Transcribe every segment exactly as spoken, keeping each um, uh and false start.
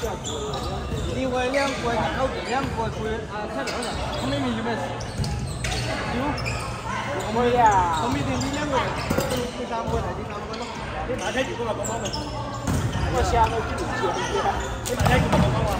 另外两国两两国出啊太冷了，他们没有买。有。我呀。我没得你两个人，第三个来，第三个咯。你买台几个嘛？帮忙嘛。我想我去接你啊。你买台几个帮忙嘛？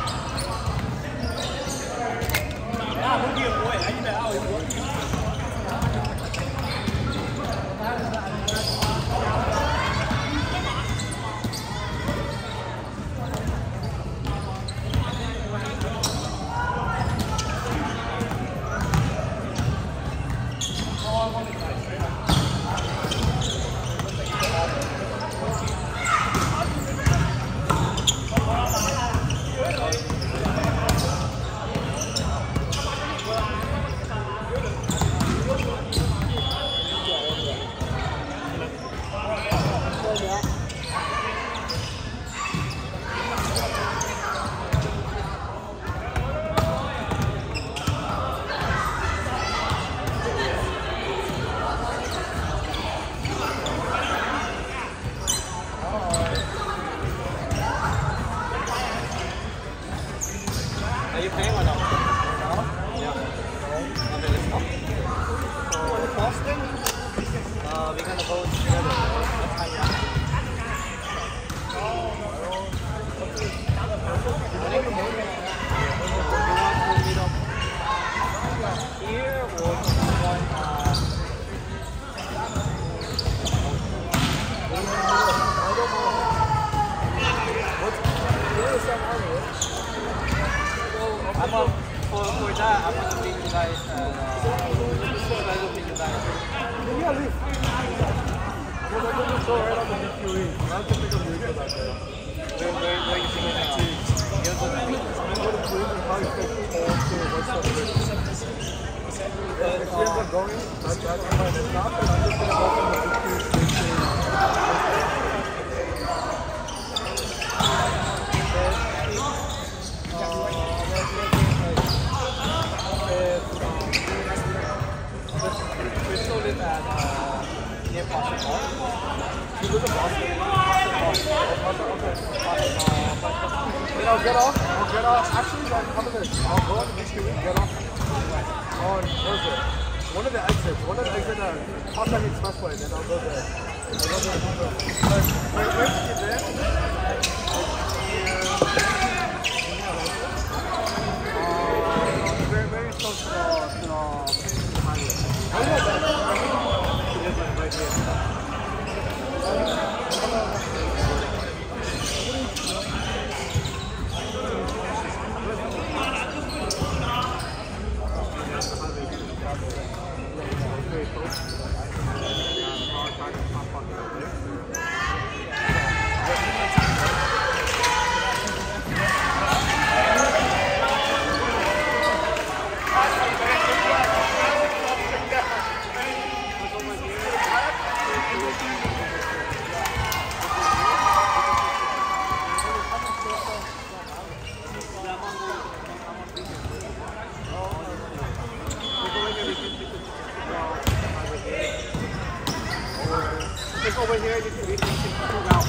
啊，我给我哎，一百二我。Get off. I'll get off. Actually, like, how about this? I'll go on the H Q E, get off on, where is it? One of the exits. One of the exits at Hawthorne Expressway, then I'll go there. I'll go there. I'll go there. But, where, where did you get there? Uh, very, very close to the, to the highway. I know that. It is like right here. Over here, you can read the route.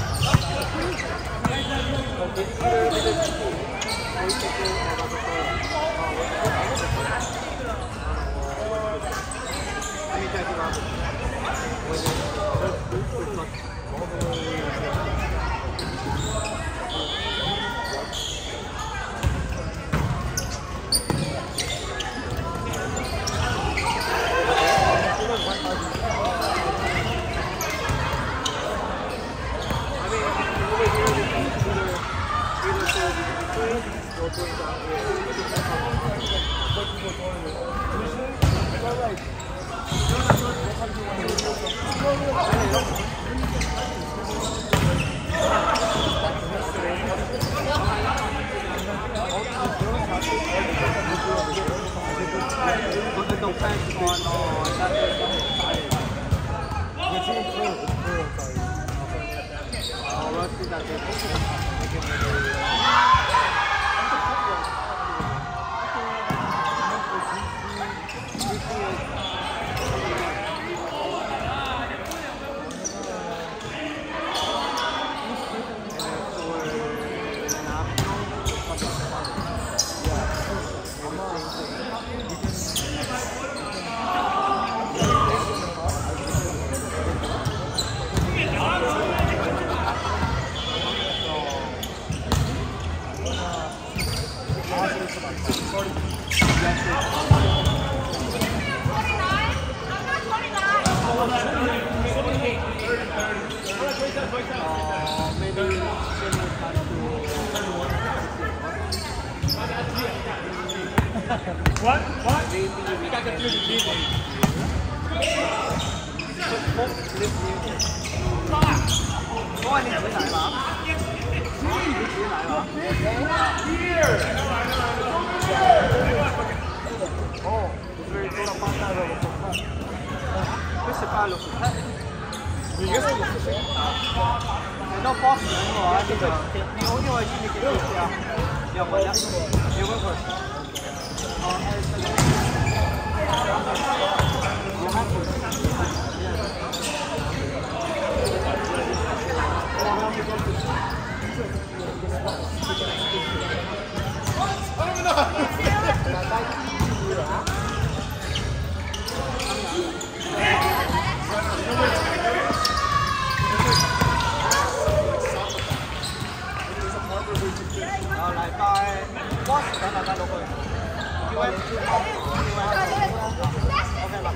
What? What? We got the beauty team. Có anh đi thử lại mà. Thử lại mà. Oh, very good about that. Questo fa lo stesso. No posso, no, anche perché ognuno è che sia. Io voglio. Io voglio.禮拜 boss 等禮拜六去。叫佢叫佢 OK 啦。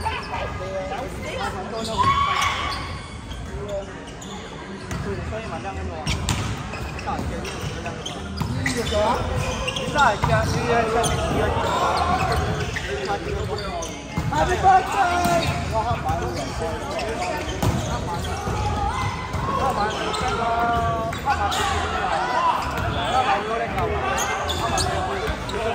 所以嘛，這樣嘅喎，三十幾年咁樣。幾多啊？三十幾啊？幾啊？幾啊？幾啊？Happy birthday！ 我黑買咯，黑買，黑買唔得咯，黑買唔得啦。黑買嗰啲舊，黑買嗰啲。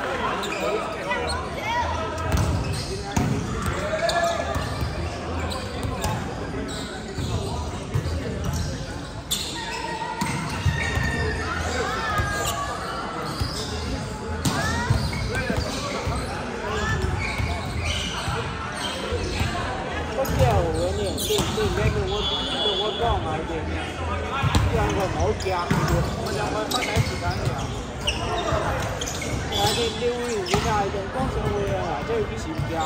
我兩個開第一時間嘅。我哋你會唔會係用光上會啊？即係幾時唔夾？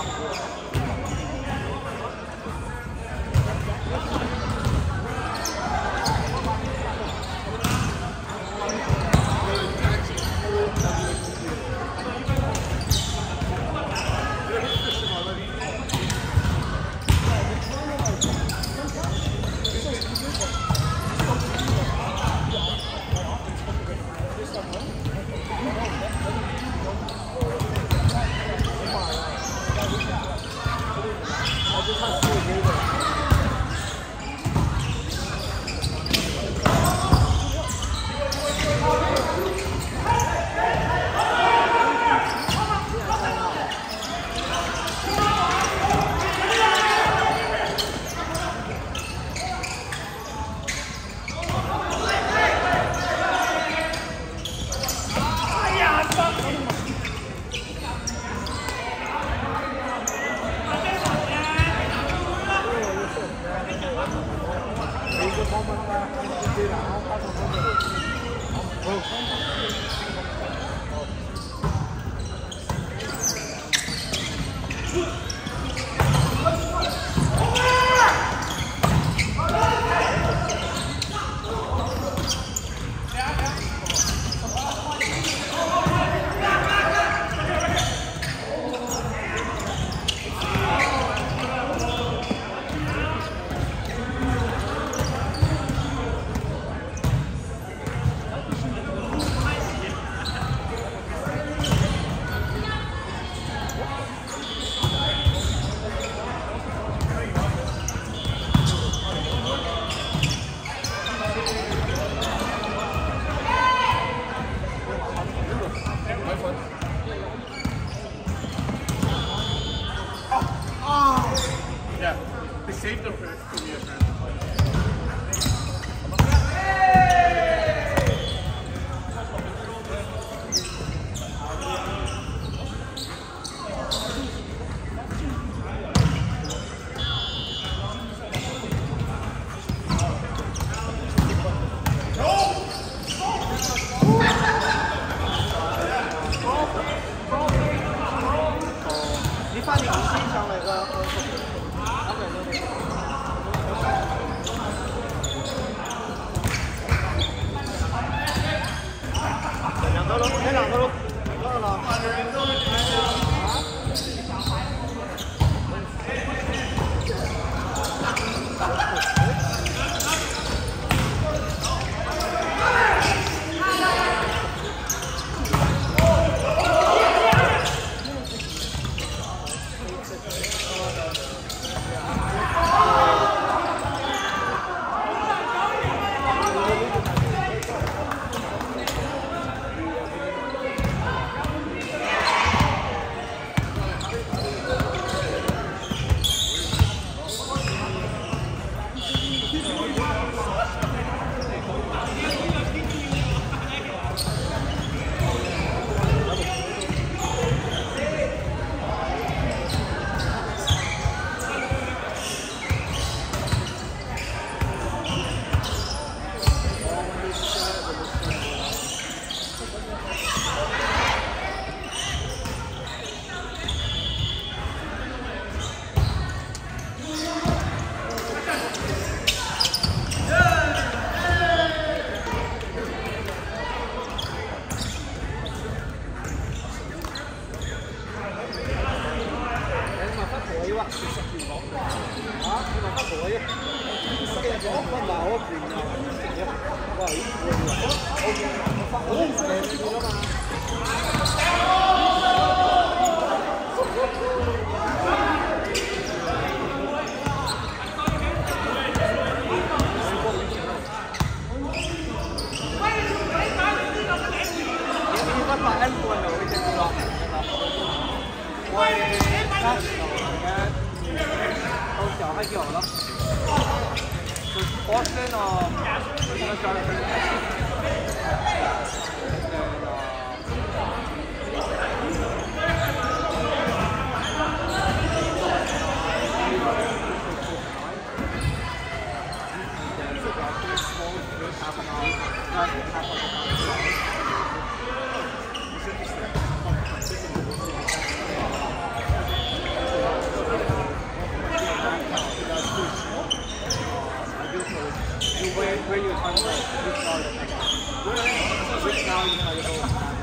到時候喺邊度咯？就 Boston 啊，點樣上去？Where, where you trying to go? Which garden? Which now you trying to go?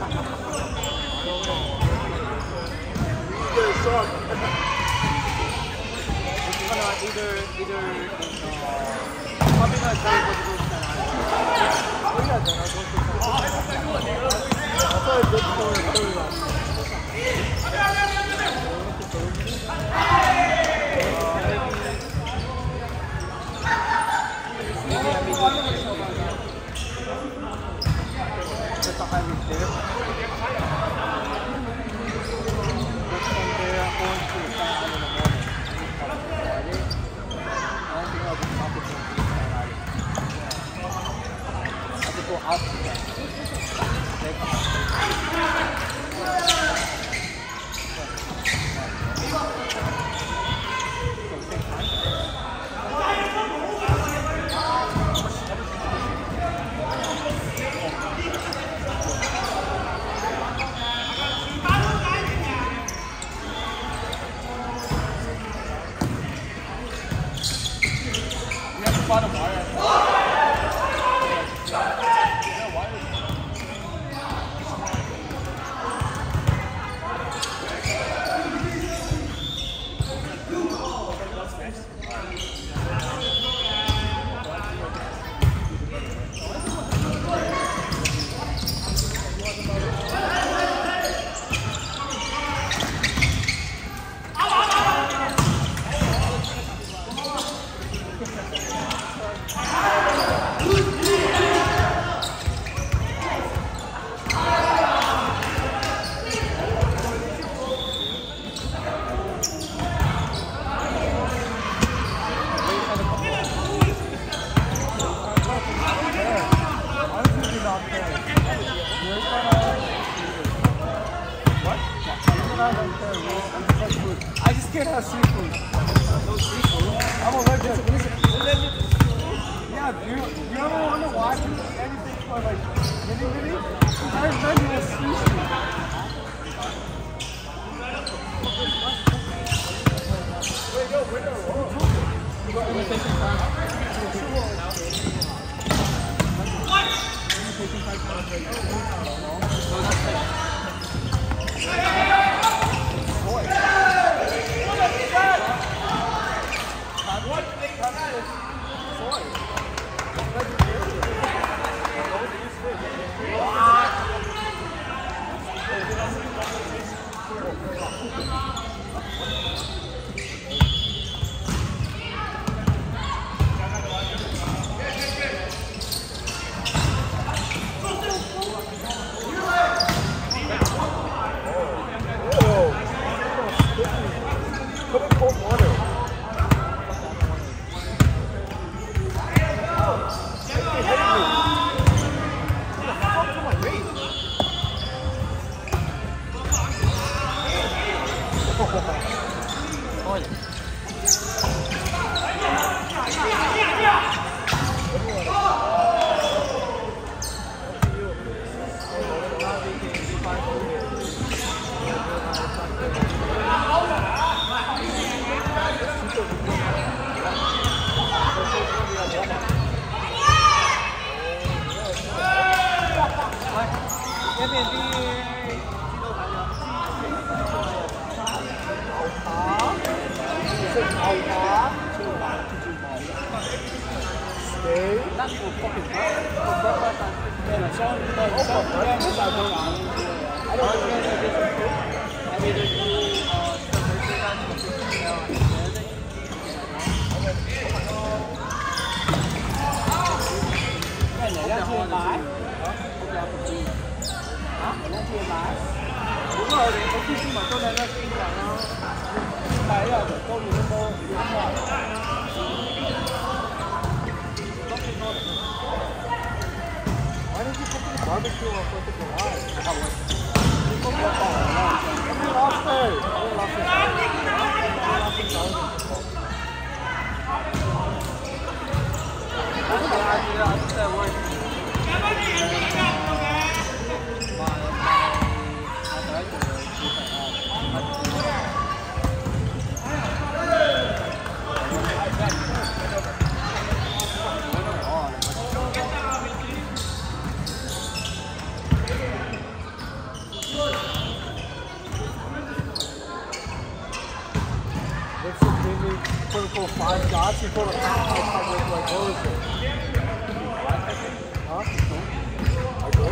Either short. It's gonna either either in uh probably not try to go to I thought it was for the third one. Just a highway there. Just from there, going to the Sky Island in the morning. Friday. I don't think I'll be stopping to the Sky Island. I have to go out to that. They come out. So same time. Bottom wire. I just can't have seafood. No seafood? I'm allergic. Yeah, do you, you ever want to watch anything for like mini mini? I've done this sushi. Wait, yo, wait, no, I'm taking time. What? I'm taking five So that's like Hả? Lên chia bái. 咁我哋我啲市民都靚得經常啦，但係因為高原都冇遠話。Why did you put the barbecue on Fourth of July? That was football. We lost it. We lost it. That's the idea. I just said word. For five shots, he pulled a half my coverage like what was it? Huh? I go?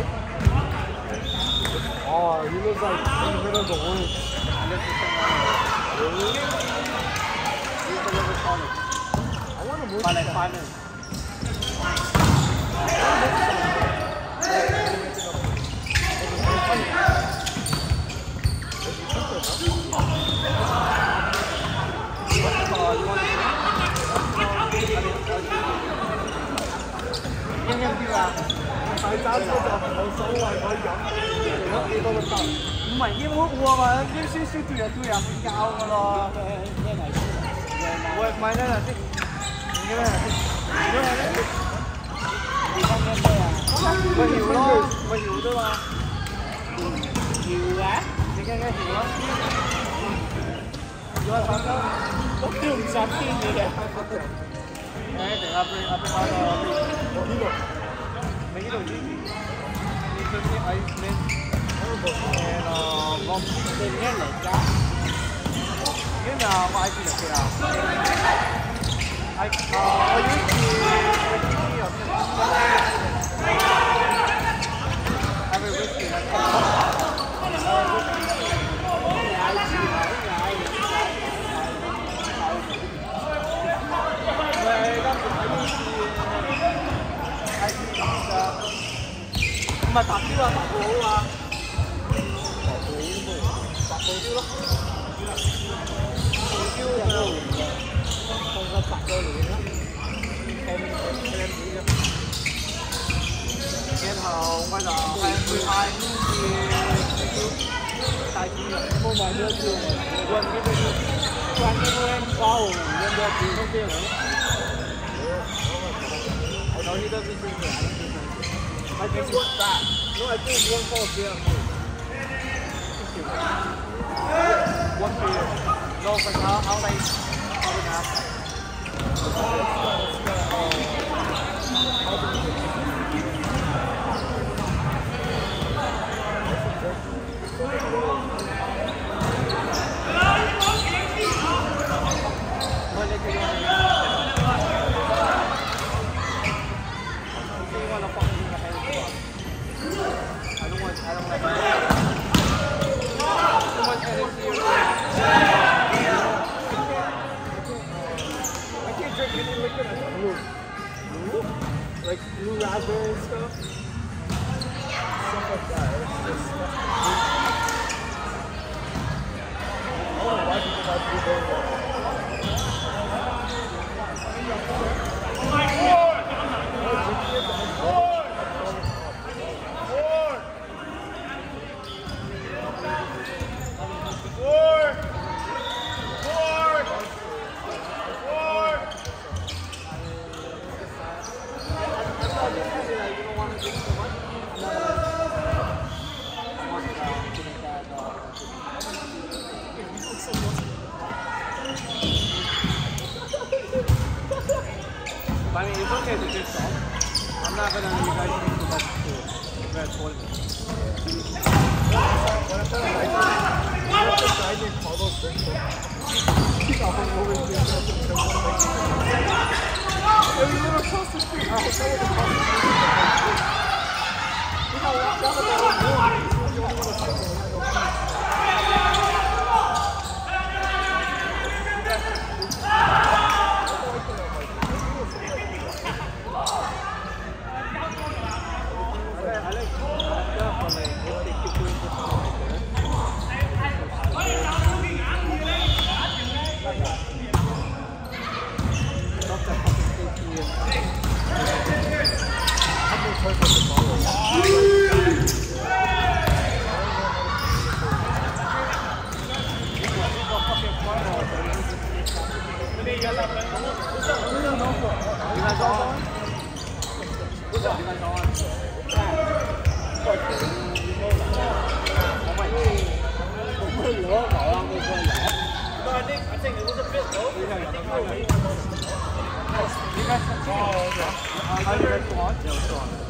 Oh, he lives like in the middle of the woods. Really? He used to live in college. I want to move by like five minutes.唔係煙好喎嘛，啲少少對人對人教㗎咯。喂，唔係咧，啲唔嘅咩？如果係咧，你講緊咩啊？咪搖咯，咪搖啫嘛。搖啊？你驚唔驚搖啊？搖下手手，我叫唔上天你嘅。誒，定阿邊阿邊阿個我呢度，你呢度呢？你嗰啲係咩？誒，我唔知咩嚟㗎。因為我喺邊度嘅啊？係啊，我以前我之前有聽係咪 whisky 啊？唔係白標啊，白佬啊！紅標咯，紅標就放個白咗嚟啦，輕輕輕啲咯。然後我就係會嗌啲大隻嘅，冇買咗條棍嘅嗰啲，棍嘅嗰啲包，人哋點都俾我。我到呢度先先嚟，I just want that. No, I think one ball here. One for you. No, for now, how late? How late now? I don't want, I don't like that. Too much energy. I can't drink any liquid that's blue. Blue? Like blue raspberry and stuff? Stuff like that. It's just, I don't know why people buy blueberry water. Oh my God! I mean, it's okay to drink salt. I'm not gonna let you guys drink too much to red poison. What if they're like, what if the guy named Carlos drinks it? He's always doing something. If you live across the street, I hope someone across the street. You know, walk down the whole room. He's the only one that's drinking. I like that, but like, if they keep doing this, How do you guys go on? Yeah, let's go on.